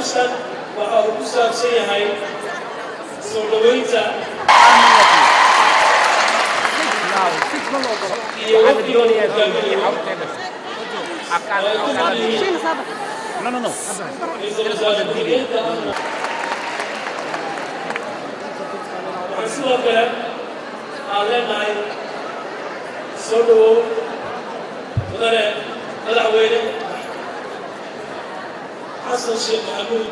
barnaamijkan waxa uu ku saabsan yahay soo dhaweynta iyo waqtiga hoggaamiyaha no sidoo kale aan leenahay soo dhawow mudane madaxweyne xasan sheekh maxamuud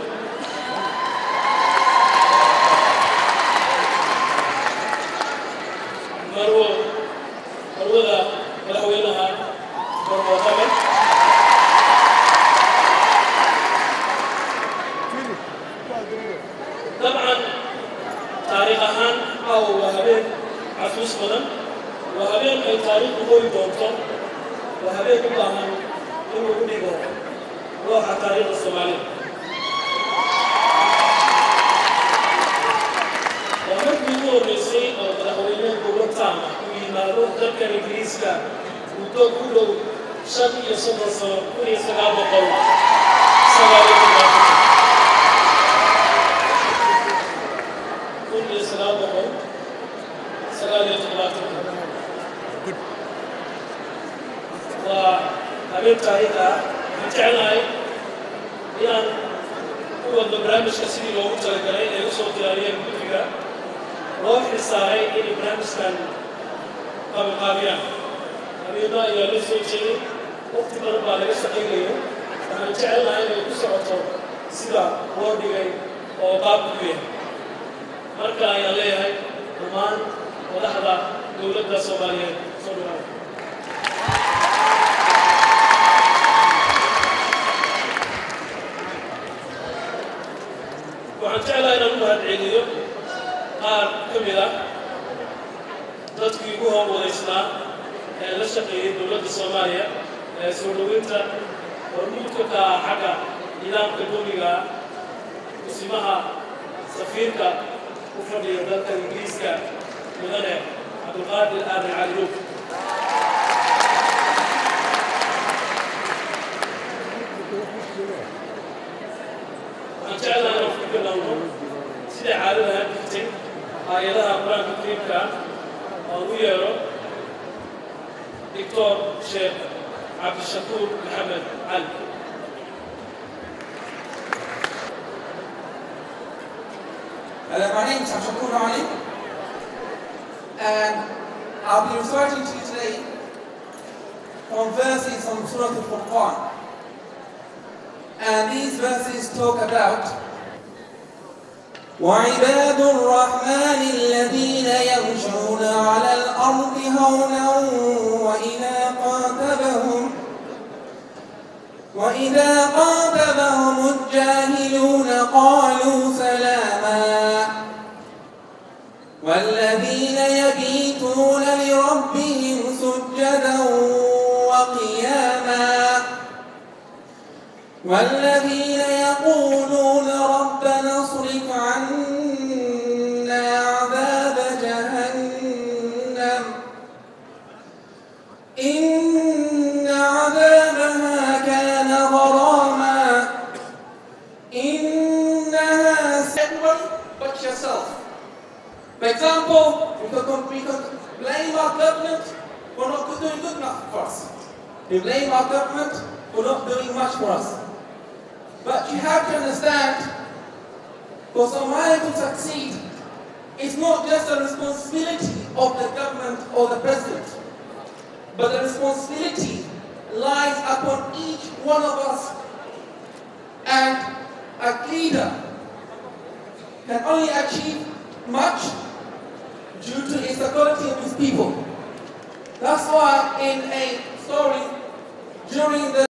marwada madaxweynaha barwaaqabe dabcan taariikh ahaan waa habeen xasuus badan waa habeen ay taariikhdu qori doonto waa habeen u baahan in lagu dhigo looxa taariikhda Soomaaliya waa markii ugu horreysay oo madaxweyne dowlad taam ah uu yimaado dalka Ingiriiska muddo ku dhow 35 sano 1997 وحبيب تاريخها بتاعنا إيان هو البرنامج كسيدي لو قلت لك عليه يوصل تاريخ مدرجة روح الساعي إن البرنامج كان قابلا حبيبنا إلى لسه شيء وقت بربع لسه قليل بتاعنا إنه يوصل سيدا وردي أو باب كبير مركا يليه ومان ولحظة دولة الصومالية صورنا وعن جعل إلى المهد عينيه قال كملا تدقيقها وليسنا لشقي دولة الصومالية سورلوينتا ورموتك حقا إلام كدوميغا وسمها سفيرك وفرد يدلك الإنجليزكا مدنة عبد القادر الآن عليوك وأن جعلنا نفكر لهم سيدة عالمها كتن آياتها قرآن الكريم كان ويرو دكتور شيخ عبد الشكور محمد علي My name is Abdul Ali, and I'll be reciting to you today from verses from Surah Al-Furqan. And these verses talk about وَعِبَادُ الرَّحْمَنِ الَّذِينَ يَمْشُونَ عَلَى الْأَرْضِ هَوْنًا وَإِذَا قَاتَبَهُمُ الجاهلون قالوا سلاما والذين يبيتون لربهم سجدا وقياما والذين يقولون ربنا اصرف عنا عذاب جهنم إن عذابها كان غراما إنها everybody but yourself. For example, we can blame our government for not doing good enough for us. We blame our government for not doing much for us. But you have to understand, for Somalia to succeed, it's not just a responsibility of the government or the president, but the responsibility lies upon each one of us. And a leader can only achieve much due to his authority of his people. That's why in a story during the